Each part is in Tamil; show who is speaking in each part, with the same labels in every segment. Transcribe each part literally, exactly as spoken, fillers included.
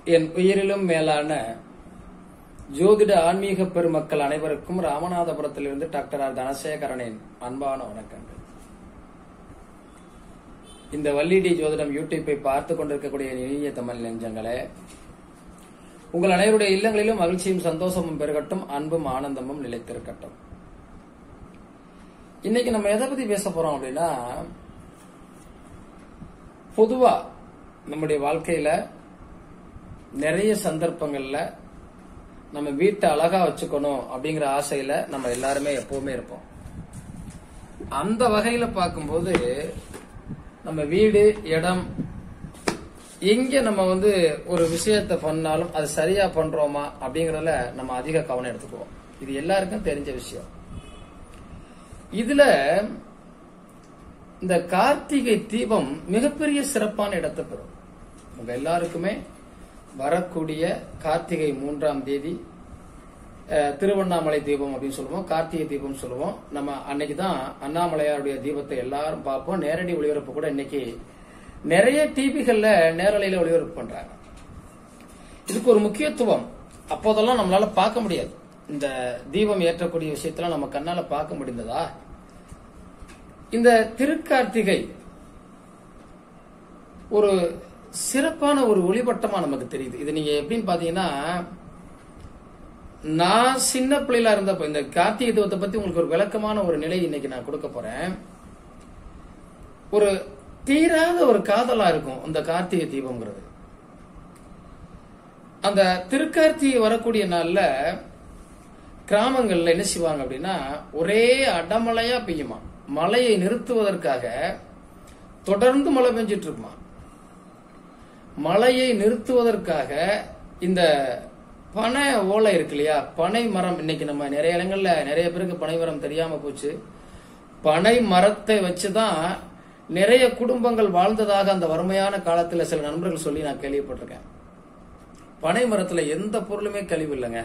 Speaker 1: என் உயிரிலும் மேலான ஜோதிட ஆன்மீக பெருமக்கள் அனைவருக்கும் ராமநாதபுரத்திலிருந்து டாக்டர் ஆர் தனசேகரனின் அன்பான வணக்கங்கள். இந்த வள்ளிடி ஜோதிடம் யூடியூப்பை பார்த்துக் கொண்டிருக்கக்கூடிய இனிய தமிழ் நெஞ்சங்களே, உங்கள் அனைவருடைய இல்லங்களிலும் மகிழ்ச்சியும் சந்தோஷமும் பெருகட்டும், அன்பும் ஆனந்தமும் நிலைத்திருக்கட்டும். இன்னைக்கு நம்ம எதை பத்தி பேச போறோம் அப்படின்னா, பொதுவா நம்முடைய வாழ்க்கையில நிறைய சந்தர்ப்பங்கள்ல நம்ம வீட்டை அழகா வச்சுக்கணும் அப்படிங்கிற ஆசையில நம்ம எல்லாருமே எப்பவுமே இருப்போம். அந்த வகையில பார்க்கும்போது நம்ம வீடு, இடம், எங்க நம்ம வந்து ஒரு விஷயத்த பண்ணாலும் அது சரியா பண்றோமா அப்படிங்கறதுல நம்ம அதிக கவனம் எடுத்துக்குவோம். இது எல்லாருக்கும் தெரிஞ்ச விஷயம். இதுல இந்த கார்த்திகை தீபம் மிகப்பெரிய சிறப்பான இடத்தை பெறும். உங்க எல்லாருக்குமே வரக்கூடிய கார்த்திகை மூன்றாம் தேதி திருவண்ணாமலை தீபம் அப்படின்னு சொல்லுவோம், கார்த்திகை தீபம் சொல்லுவோம். நம்ம அன்னைக்குதான் அண்ணாமலையாருடைய தீபத்தை எல்லாரும் பார்ப்போம். நேரடி ஒளிபரப்பு கூட இன்னைக்கு நிறைய டிவிகள்ல நேரலையில ஒளிபரப்பு பண்றாங்க. இதுக்கு ஒரு முக்கியத்துவம் அப்போதெல்லாம் நம்மளால பார்க்க முடியாது. இந்த தீபம் ஏற்றக்கூடிய விஷயத்தெல்லாம் நம்ம கண்ணால பார்க்க முடிந்ததா? இந்த திருக்கார்த்திகை ஒரு சிறப்பான ஒரு ஒளிவட்டமா நமக்கு தெரியுது. இது நீங்க எப்படின்னு பாத்தீங்கன்னா, நான் சின்ன பிள்ளைல இருந்தப்ப இந்த கார்த்திகை தீபத்தை பத்தி உங்களுக்கு ஒரு விளக்கமான ஒரு நிலை இன்னைக்கு நான் கொடுக்க போறேன். ஒரு தீராத ஒரு காதலா இருக்கும் அந்த கார்த்திகை தீபம்ங்கிறது. அந்த திருக்கார்த்திகை வரக்கூடிய நாள்ல கிராமங்கள்ல என்ன செய்வாங்க அப்படின்னா, ஒரே அடமழையா பெய்யுமா. மழையை நிறுத்துவதற்காக தொடர்ந்து மழை பெஞ்சிட்டு இருக்குமா. மழையை நிறுத்துவதற்காக இந்த பனை ஓலை இருக்கு இல்லையா, பனை மரம். இன்னைக்கு நம்ம நிறைய இடங்கள்ல நிறைய பேருக்கு பனை மரம் தெரியாம போச்சு. பனை மரத்தை வச்சுதான் நிறைய குடும்பங்கள் வாழ்ந்ததாக அந்த வறுமையான காலத்துல சில நண்பர்கள் சொல்லி நான் கேள்விப்பட்டிருக்கேன். பனை மரத்துல எந்த பொருளுமே கழிவு இல்லைங்க.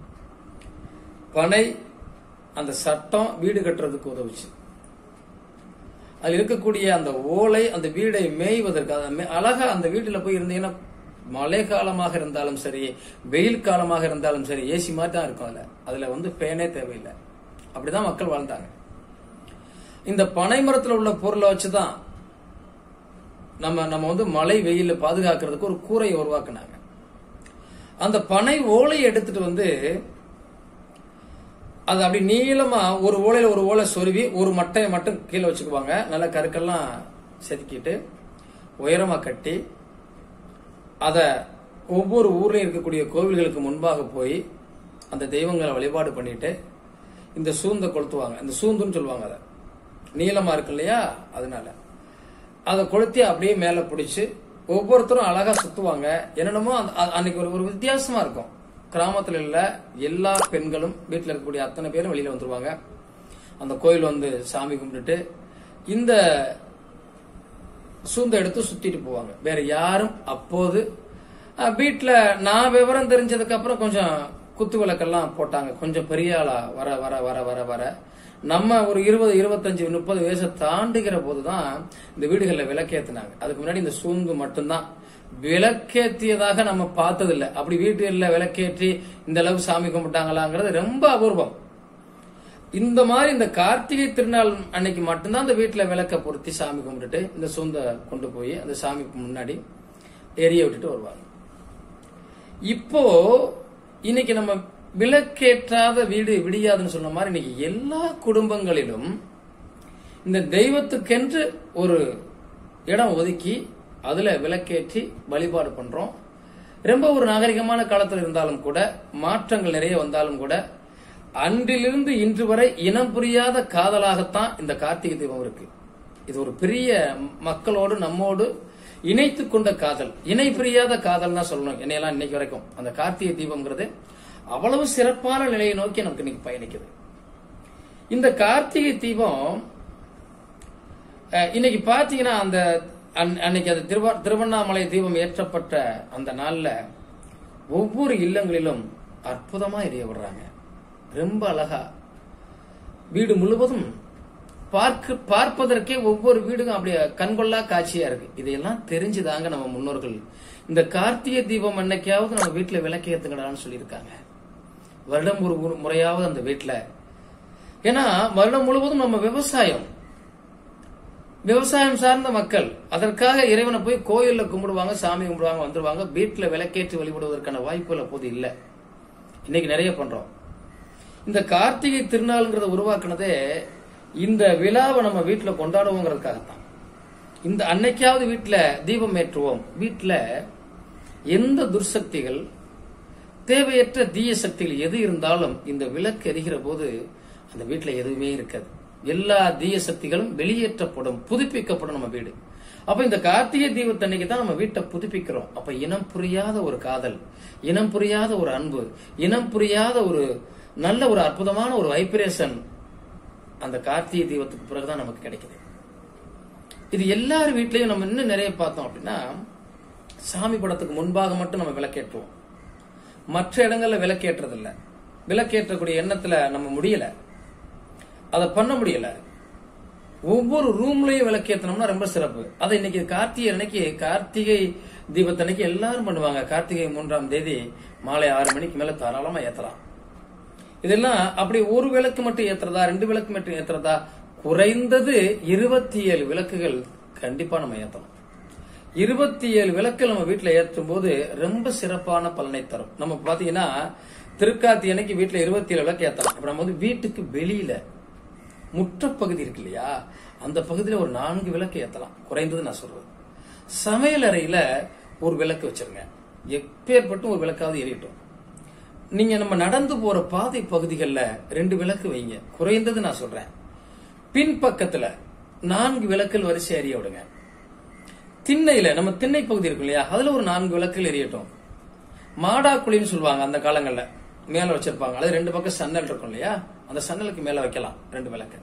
Speaker 1: பனை அந்த சட்டம் வீடு கட்டுறதுக்கு உதவுச்சு. அது இருக்கக்கூடிய அந்த ஓலை அந்த வீடை மேய்வதற்கு அழகா அந்த வீட்டுல போய் இருந்தீங்கன்னா, மழை காலமாக இருந்தாலும் சரி, வெயில் காலமாக இருந்தாலும் சரி, ஏசி மாதிரி தான் இருக்கும். அதுல அதுல வந்து பேனே தேவையில்லை. அப்படிதான் மக்கள் வாழ்ந்தாங்க. இந்த பனை மரத்துல உள்ள பொருளை வச்சுதான் நம்ம நம்ம வந்து மழை வெயில பாதுகாக்கிறதுக்கு ஒரு கூரையை உருவாக்குனாங்க. அந்த பனை ஓலையை எடுத்துட்டு வந்து அது அப்படி நீளமா ஒரு ஓலையில ஒரு ஓலை சொருவி ஒரு மட்டையை மட்டும் கீழே வச்சுக்குவாங்க. நல்ல கருக்கெல்லாம் செதுக்கிட்டு உயரமா கட்டி அத ஒவ்வொரு ஊர்லயும் இருக்கக்கூடிய கோவில்களுக்கு முன்பாக போய் அந்த தெய்வங்களை வழிபாடு பண்ணிட்டு இந்த சூந்த கொளுத்துவாங்க. இந்த சூந்துன்னு சொல்லுவாங்க. அத நீளமா இருக்கு இல்லையா, அதனால அதை கொளுத்தி அப்படியே மேல பிடிச்சு ஒவ்வொருத்தரும் அழகா சுத்துவாங்க. என்னென்னமோ அன்னைக்கு ஒரு வித்தியாசமா இருக்கும். கிராமத்துல உள்ள எல்லா பெண்களும் வீட்டுல இருக்கக்கூடிய அத்தனை பேரும் வெளியில வந்துருவாங்க. அந்த கோயில் வந்து சாமி கும்பிட்டுட்டு இந்த சூந்த எடுத்து சுத்திட்டு போவாங்க. வேற யாரும் அப்போது வீட்டுல நான் விவரம் தெரிஞ்சதுக்கு அப்புறம் கொஞ்சம் குத்து விளக்கெல்லாம் போட்டாங்க. கொஞ்சம் பெரிய ஆளா வர வர வர வர வர நம்ம ஒரு இருபது இருபத்தஞ்சு முப்பது வயசை தாண்டுகிற போதுதான் இந்த வீடுகள்ல விளக்கேத்தினாங்க. அதுக்கு முன்னாடி இந்த சூந்து மட்டும்தான் விளக்கேற்றியதாக நம்ம பார்த்தது இல்லை. அப்படி வீட்டுல விளக்கேற்றி இந்த அளவு சாமி கும்பிட்டாங்களாங்கிறது ரொம்ப அபூர்வம். இந்த மாதிரி இந்த கார்த்திகை திருநாள் அன்னைக்கு மட்டும்தான் அந்த வீட்டுல விளக்க பொருத்தி சாமி கும்பிட்டுட்டு இந்த சூந்த கொண்டு போய் அந்த சாமிக்கு முன்னாடி எரிய விட்டுட்டு வருவாங்க. இப்போ இன்னைக்கு நம்ம விளக்கேற்றாத வீடு விடியாதுன்னு சொன்ன மாதிரி இன்னைக்கு எல்லா குடும்பங்களிலும் இந்த தெய்வத்துக்கென்று ஒரு இடம் ஒதுக்கி அதுல விளக்கேற்றி வழிபாடு பண்றோம். ரொம்ப ஒரு நாகரிகமான காலத்தில் இருந்தாலும் கூட, மாற்றங்கள் நிறைய வந்தாலும் கூட, அன்றிலிருந்து இன்று வரை இனம் புரியாத காதலாகத்தான் இந்த கார்த்திகை தீபம் இருக்கு. இது ஒரு பெரிய மக்களோடு நம்மோடு இணைத்து கொண்ட காதல், இணை பிரியாத காதல் தான் சொல்லணும். என்னையெல்லாம் இன்னைக்கு வரைக்கும் அந்த கார்த்திகை தீபம்ங்கிறது அவ்வளவு சிறப்பான நிலையை நோக்கி நமக்கு இன்னைக்கு பயணிக்குது. இந்த கார்த்திகை தீபம் இன்னைக்கு பாத்தீங்கன்னா, அந்த அன்னைக்கு அது திருவண்ணாமலை தீபம் ஏற்றப்பட்ட அந்த நாள்ல ஒவ்வொரு இல்லங்களிலும் அற்புதமா எரிய விடுறாங்க. ரொம்ப அழகா வீடு முழுவதும் பார்க்க பார்ப்பதற்கே ஒவ்வொரு வீடுக்கும் அப்படியே கண்கொள்ளா காட்சியா இருக்கு. இதையெல்லாம் தெரிஞ்சுதாங்க நம்ம முன்னோர்கள் இந்த கார்த்திகை தீபம் அன்னைக்காவது நம்ம வீட்டுல விளக்கு ஏத்துக்கடான்னு சொல்லியிருக்காங்க. வருடம் ஒரு முறையாவது அந்த வீட்டுல. ஏன்னா வருடம் முழுவதும் நம்ம விவசாயம் விவசாயம் சார்ந்த மக்கள், அதற்காக இறைவனை போய் கோயில்ல கும்பிடுவாங்க, சாமி கும்பிடுவாங்க, வந்துருவாங்க. வீட்டுல விளக்கேற்றி வழிபடுவதற்கான வாய்ப்புகள் அப்போது இல்ல. இன்னைக்கு நிறைய பண்றோம். இந்த கார்த்திகை திருநாளுங்கிறத உருவாக்குனதே இந்த விழாவை நம்ம வீட்டுல கொண்டாடுவோங்கிறதுக்காகத்தான். இந்த அன்னைக்காவது வீட்டுல தீபம் ஏற்றுவோம். வீட்டுல எந்த துர்சக்திகள், தேவையற்ற தீய சக்திகள் எது இருந்தாலும் இந்த விளக்கு எரிகிற போது அந்த வீட்டுல எதுவுமே இருக்காது. எல்லா தீய சக்திகளும் வெளியேற்றப்படும், புதுப்பிக்கப்படும் நம்ம வீடு. அப்ப இந்த கார்த்திகை தீபத்தன்னைக்கு தான் நம்ம வீட்டை புதுப்பிக்கிறோம். அப்ப இனம் புரியாத ஒரு காதல், இனம் புரியாத ஒரு அன்பு, இனம் புரியாத ஒரு நல்ல ஒரு அற்புதமான ஒரு வைப்ரேஷன் அந்த கார்த்திகை தீபத்துக்கு பிறகுதான் நமக்கு கிடைக்குது. இது எல்லார் வீட்லயும் நம்ம இன்னும் நிறைய பார்த்தோம் அப்படின்னா, சாமி படத்துக்கு முன்பாக மட்டும் நம்ம விளக்கேற்றுவோம். மற்ற இடங்கள்ல விளக்கேற்றது இல்ல. விளக்கேற்றக்கூடிய எண்ணத்துல நம்ம முடியல, அதை பண்ண முடியல. ஒவ்வொரு ரூம்லயும் விளக்கேற்றணும்னா ரொம்ப சிறப்பு. அதை இன்னைக்கு கார்த்திகை அன்னைக்கு, கார்த்திகை தீபத்தன்னைக்கு எல்லாரும் பண்ணுவாங்க. கார்த்திகை மூன்றாம் தேதி மாலை ஆறு மணிக்கு மேல தாராளமா ஏத்தலாம். இதெல்லாம் அப்படி ஒரு விளக்கு மட்டும் ஏத்துறதா, ரெண்டு விளக்கு மட்டும் ஏத்துறதா, குறைந்தது இருபத்தி ஏழு விளக்குகள் கண்டிப்பா நம்ம ஏத்தணும். இருபத்தி ஏழு விளக்குகள் நம்ம வீட்டுல ஏற்றும் போது ரொம்ப சிறப்பான பலனை தரும். நம்ம பாத்தீங்கன்னா திருக்கார்த்திகை அன்னைக்கு வீட்டுல இருபத்தி ஏழு விளக்கு ஏத்தலாம். இப்ப நம்ம வந்து வீட்டுக்கு வெளியில முற்றப்பகுதி இருக்கு இல்லையா, அந்த பகுதியில ஒரு நான்கு விளக்கு ஏத்தலாம் குறைந்தது. நான் சொல்றது சமையல் அறையில ஒரு விளக்கு வச்சிருங்க. எப்பேற்பட்டும் ஒரு விளக்காவது எரியட்டும். நீங்க நம்ம நடந்து போற பாதை பகுதிகளில் ரெண்டு விளக்கு வைங்க குறைந்தது. நான் சொல்றேன் பின்பக்கத்துல நான்கு விளக்குகள் வரிசை எரிய விடுங்க. திண்ணையில நம்ம திண்ணை பகுதி இருக்கும் இல்லையா, அதுல ஒரு நான்கு விளக்குகள் எரியட்டும். மாடாக்குழின்னு சொல்லுவாங்க அந்த காலங்கள்ல, மேல வச்சிருப்பாங்க. அது ரெண்டு பக்கம் சன்னல் இருக்கும் இல்லையா, அந்த சன்னலுக்கு மேல வைக்கலாம் ரெண்டு விளக்கு.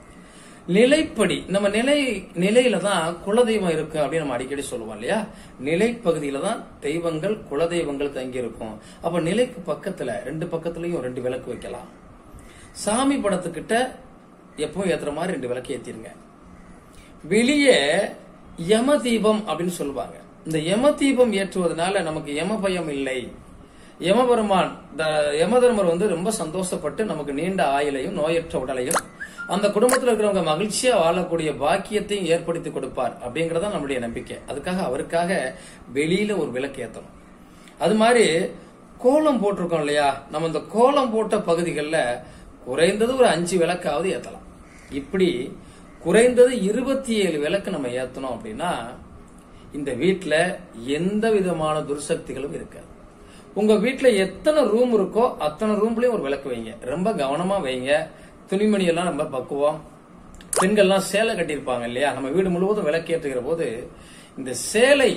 Speaker 1: நிலைப்படி நம்ம நிலை நிலையில தான் குலதெய்வம் இருக்கு அப்படின்னு நம்ம அடிக்கடி சொல்லுவோம் இல்லையா. நிலை பகுதியில தான் தெய்வங்கள், குலதெய்வங்கள் தங்கி இருக்கும். அப்ப நிலைக்கு பக்கத்துல ரெண்டு பக்கத்துலயும் ரெண்டு விளக்கு வைக்கலாம். சாமி படத்துக்கிட்ட எப்பவும் ஏத்துற மாதிரி ரெண்டு விளக்கு ஏத்திருங்க. வெளியே யம தீபம் அப்படின்னு சொல்லுவாங்க. இந்த யம தீபம் ஏற்றுவதனால நமக்கு யம பயம் இல்லை. யமபெருமான் யமதர்மர் வந்து ரொம்ப சந்தோஷப்பட்டு நமக்கு நீண்ட ஆயுளையும் நோயற்ற உடலையும் அந்த குடும்பத்தில் இருக்கிறவங்க மகிழ்ச்சியா வாழக்கூடிய பாக்கியத்தையும் ஏற்படுத்தி கொடுப்பார் அப்படிங்கறத நம்முடைய நம்பிக்கை. அதுக்காக அவருக்காக வெளியில ஒரு விளக்கு ஏத்தணும். அது மாதிரி கோலம் போட்டிருக்கோம் இல்லையா, நம்ம இந்த கோலம் போட்ட பகுதிகளில் குறைந்தது ஒரு அஞ்சு விளக்காவது ஏத்தலாம். இப்படி குறைந்தது இருபத்தி ஏழு விளக்கு நம்ம ஏத்தணும் அப்படின்னா இந்த வீட்டுல எந்த விதமான துர்சக்திகளும் இருக்காது. உங்க வீட்டுல எத்தனை ரூம் இருக்கோ அத்தனை ரூம்லயும் ஒரு விளக்கு வைங்க. ரொம்ப கவனமா வைங்க. துணிமணி எல்லாம் ரொம்ப பக்குவம். பெண்கள்லாம் சேலை கட்டியிருப்பாங்க இல்லையா, நம்ம வீடு முழுவதும் விளக்கேற்றுகிற போது இந்த சேலை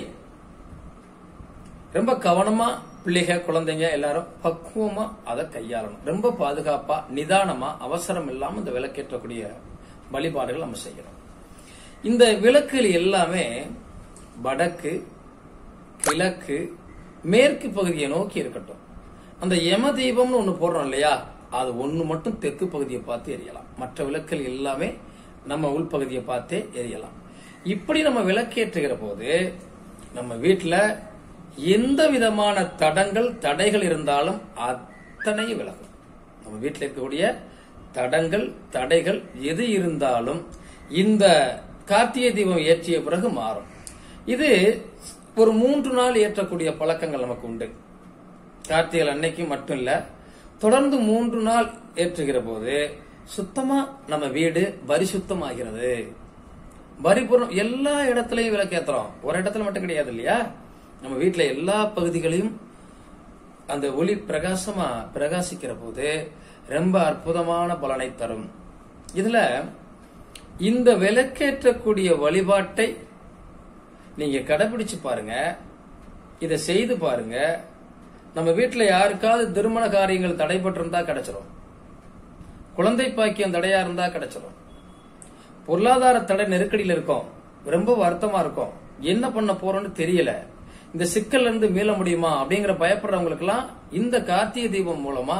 Speaker 1: ரொம்ப கவனமா பிள்ளைக குழந்தைங்க எல்லாரும் பக்குவமா அதை கையாளணும். ரொம்ப பாதுகாப்பா நிதானமா அவசரம் இல்லாம இந்த விளக்கேற்றக்கூடிய வழிபாடுகள் நம்ம செய்யணும். இந்த விளக்குகள் எல்லாமே வடக்கு, கிழக்கு, மேற்கு பகுதியை நோக்கி இருக்கட்டும். அந்த யம தீபம்னு ஒண்ணு போடுறோம் இல்லையா, அது ஒண்ணு மட்டும் தெற்கு பகுதியை பார்த்து எரியலாம். மற்ற விளக்குகள் எல்லாமே நம்ம உள்பகுதியை பார்த்தே எரியலாம். இப்படி நம்ம விளக்கேற்றுகிற போது நம்ம வீட்டுல எந்த விதமான தடங்கள் தடைகள் இருந்தாலும் அத்தனையும் விலகும். நம்ம வீட்டில் இருக்கக்கூடிய தடங்கள் தடைகள் எது இருந்தாலும் இந்த கார்த்திகை தீபம் ஏற்றிய பிறகு மாறும். இது ஒரு மூன்று நாள் ஏற்றக்கூடிய பழக்கங்கள் நமக்கு உண்டு. கார்த்திகை அன்னைக்கு மட்டும் இல்ல, தொடர்ந்து மூன்று நாள் ஏற்றுகிற போது சுத்தமா நம்ம வீடு பரிசுத்தமாகிறது. பரிபூர்ணம் எல்லா இடத்துலயும் விளக்கேத்துறோம், ஒரு இடத்துல மட்டும் கிடையாது இல்லையா. நம்ம வீட்டுல எல்லா பகுதிகளையும் அந்த ஒளி பிரகாசமா பிரகாசிக்கிற போது ரொம்ப அற்புதமான பலனை தரும். இதுல இந்த விளக்கேற்றக்கூடிய வழிபாட்டை நீங்க கடைபிடிச்சு பாருங்க, இதை செய்து பாருங்க. நம்ம வீட்டுல யாருக்காவது திருமண காரியங்கள் தடைபட்டு இருந்தா கிடைச்சிரும், குழந்தை பாக்கியம் தடையா இருந்தா கிடைச்சிரும், பொருளாதார தடை நெருக்கடியில் இருக்கும், ரொம்ப வருத்தமா இருக்கும், என்ன பண்ண போறோம்னு தெரியல, இந்த சிக்கல்ல இருந்து மீள முடியுமா அப்படிங்கிற பயப்படுறவங்களுக்கு எல்லாம் இந்த கார்த்திகை தீபம் மூலமா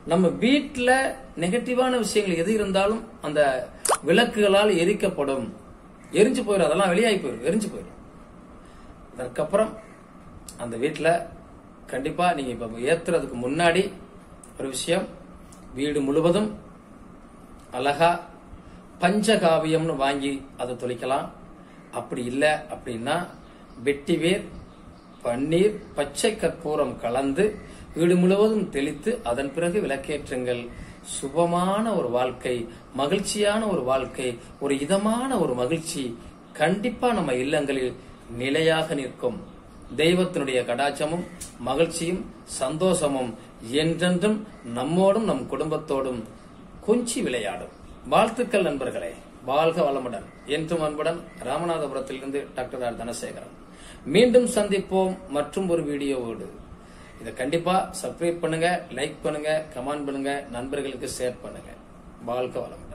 Speaker 1: நம்ம வீட்டுல நெகட்டிவான விஷயங்கள் எது இருந்தாலும் அந்த விளக்குகளால் எரிக்கப்படும். எரிஞ்சு போயிடும், அதெல்லாம் வெளியாகி போயிடும், எரிஞ்சு போயிடும். அதற்கப்புறம் அந்த வீட்டுல கண்டிப்பா நீங்க இப்ப ஏத்துறதுக்கு முன்னாடி ஒரு விஷயம், வீடு முழுவதும் அழகா பஞ்சகாவியம்னு வாங்கி அதை தொளிக்கலாம். அப்படி இல்லை அப்படின்னா வெட்டிவேர், பன்னீர், பச்சை கற்பூரம் கலந்து வீடு முழுவதும் தெளித்து அதன் பிறகு விளக்கேற்றுங்கள். சுபமான ஒரு வாழ்க்கை, மகிழ்ச்சியான ஒரு வாழ்க்கை, ஒரு இதமான ஒரு மகிழ்ச்சி கண்டிப்பா நம்ம இல்லங்களில் நிலையாக நிற்கும். தெய்வத்தினுடைய கடாட்சமும் மகிழ்ச்சியும் சந்தோஷமும் என்றென்றும் நம்மோடும் நம் குடும்பத்தோடும் கொஞ்சி விளையாடும். வாழ்த்துக்கள் நண்பர்களே, வாழ்க வளமுடன். என்றும் அன்புடன் ராமநாதபுரத்திலிருந்து டாக்டர் ஆர் தனசேகரன். மீண்டும் சந்திப்போம் மற்றும் ஒரு வீடியோவோடு. இதை கண்டிப்பா சப்ஸ்கிரைப் பண்ணுங்க, லைக் பண்ணுங்க, கமெண்ட் பண்ணுங்க, நண்பர்களுக்கு ஷேர் பண்ணுங்க. வாழ்க வளமுடன்.